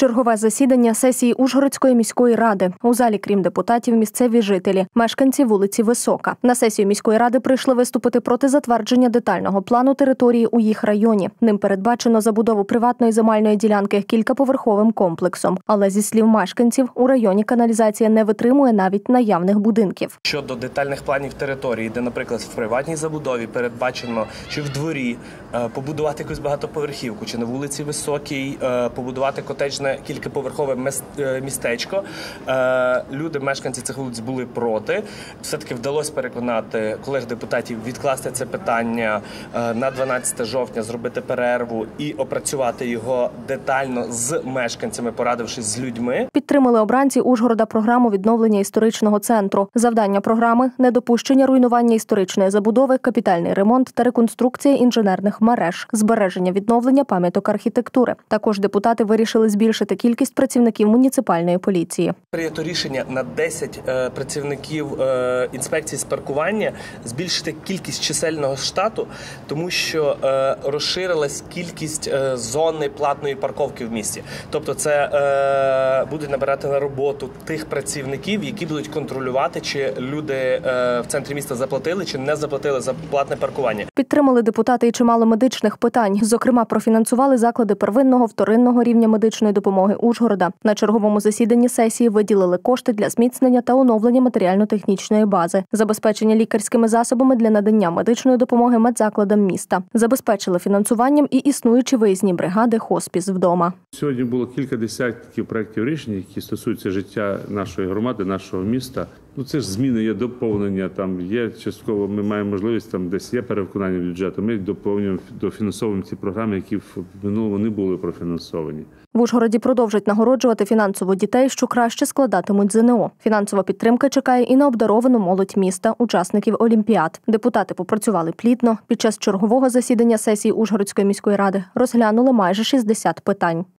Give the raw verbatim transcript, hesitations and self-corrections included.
Чергове засідання сесії Ужгородської міської ради. У залі, крім депутатів, місцеві жителі, мешканці вулиці Висока. На сесію міської ради прийшли виступити проти затвердження детального плану території у їх районі. Ним передбачено забудову приватної земельної ділянки кількаповерховим комплексом. Але, зі слів мешканців, у районі каналізація не витримує навіть наявних будинків. Щодо детальних планів території, де, наприклад, в приватній забудові передбачено, чи в дворі побудувати якусь багатоповерхівку, чи на вулиці Високій побудувати котеджне кількаповерхове містечко. Люди, мешканці цих вулиць, були проти. Все-таки вдалося переконати колег-депутатів відкласти це питання на дванадцяте жовтня, зробити перерву і опрацювати його детально з мешканцями, порадившись з людьми. Підтримали обранці Ужгорода програму відновлення історичного центру. Завдання програми – недопущення руйнування історичної забудови, капітальний ремонт та реконструкція інженерних мереж, збереження відновлення пам'яток архітектури. Також депутати вирішили збільшити кількість працівників муніципальної поліції. Прийнято рішення на десять е, працівників е, інспекції з паркування збільшити кількість чисельного штату, тому що е, розширилась кількість е, зони платної парковки в місті. Тобто це е, будуть набирати на роботу тих працівників, які будуть контролювати, чи люди е, в центрі міста заплатили, чи не заплатили за платне паркування. Підтримали депутати і чимало медичних питань. Зокрема, профінансували заклади первинного, вторинного рівня медичної допомоги Ужгорода. На черговому засіданні сесії виділили кошти для зміцнення та оновлення матеріально-технічної бази, забезпечення лікарськими засобами для надання медичної допомоги медзакладам міста. Забезпечили фінансуванням і існуючі виїзні бригади «Хоспіс вдома». Сьогодні було кілька десятків проєктів рішень, які стосуються життя нашої громади, нашого міста. Ну, це ж зміни, є доповнення, там є частково, ми маємо можливість, там десь є перевиконання бюджету, ми доповнюємо, дофінансовуємо ці програми, які в минулому не були профінансовані. В Ужгороді продовжать нагороджувати фінансово дітей, що краще складатимуть ЗНО. Фінансова підтримка чекає і на обдаровану молодь міста, учасників олімпіад. Депутати попрацювали плідно. Під час чергового засідання сесії Ужгородської міської ради розглянули майже шістдесят питань.